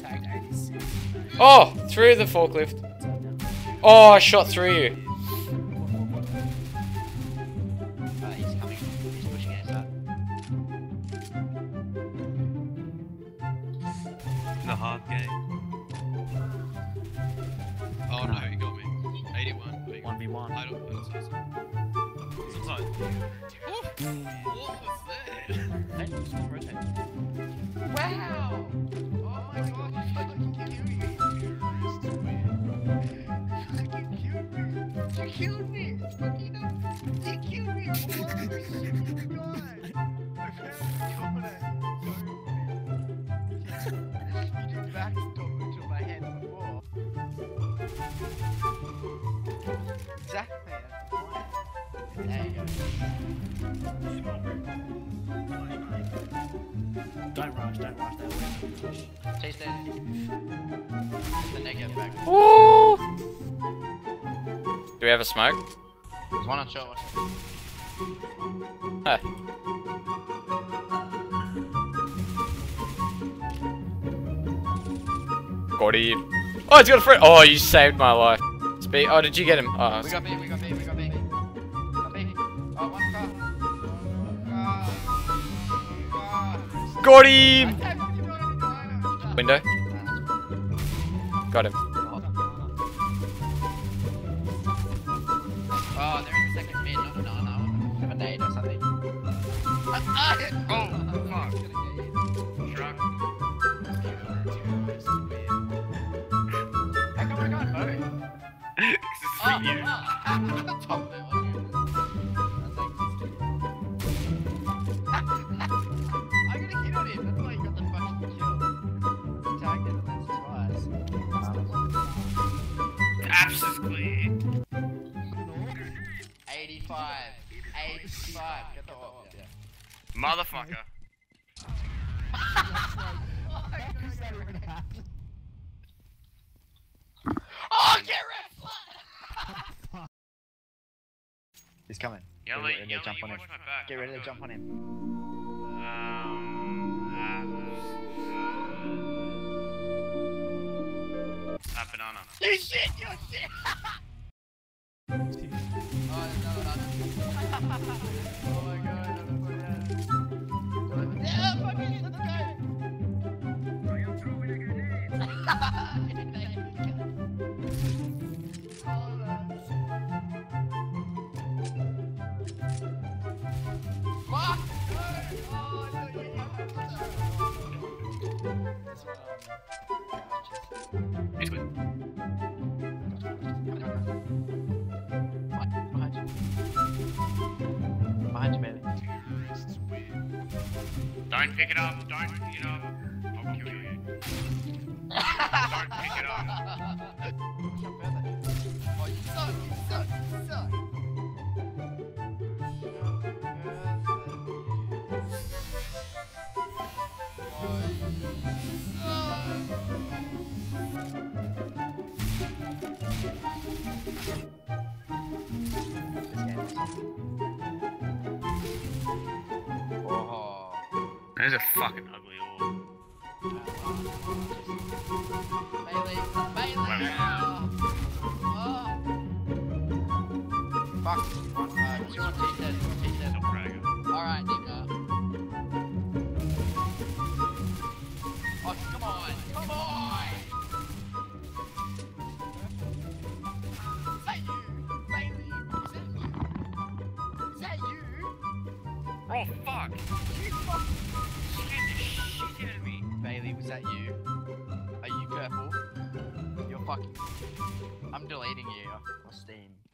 tagged 86. Oh, through the forklift. Oh, I shot through you. He's coming. He's pushing us The hard game. Oh no, he got me. 81. 1v1. I don't know. Sometimes. What was that? Hey, just rotate. Wow! Oh my god, you fucking killed me! You killed me! You killed me! You killed me! Oh my god! My parents got it! You did backstop into my head before. Exactly, that's the point. There you go. Don't rush, don't rush. Chase that. The negative back. Woo! Do we have a smoke? There's one on short. Huh. Got him. Oh, he's got a friend. Oh, you saved my life. Speed. Oh, did you get him? Oh, We got B, we got B, we got B. Got B. Oh, one car. got him. Window. Got him. Oh, they're in the second mid. No. Have a nade or something. Oh, fuck. Truck. How come I got both? This is for you. Top of it, I got a hit on him. That's why he got the fucking kill. Tagged him twice. Apps is clear. 85. 85. Get the off. Yeah. Motherfucker. Oh, get wrestling! He's coming. Yelly, Get ready to jump on him. watch my back. Get ready to jump on him. Banana. You shit! You shit! Oh, no. Oh my god, yeah, fuck it, let's go! Fuck! Oh, no, you He's good. Behind you, baby. Don't pick it up. Don't pick it up. I'll kill you. Don't pick it up. Oh, you suck, you suck, you suck. That is a fucking ugly orb. Bailey! Oh. Fuck. Two on T-set. Alright, Nigga. Oh, come on! Come on! Is that you? Bailey? Is that you? Oh, fuck! You fucking... Scared the shit out of me. Bailey, was that you? Are you purple? You're fucking... I'm deleting you off Steam.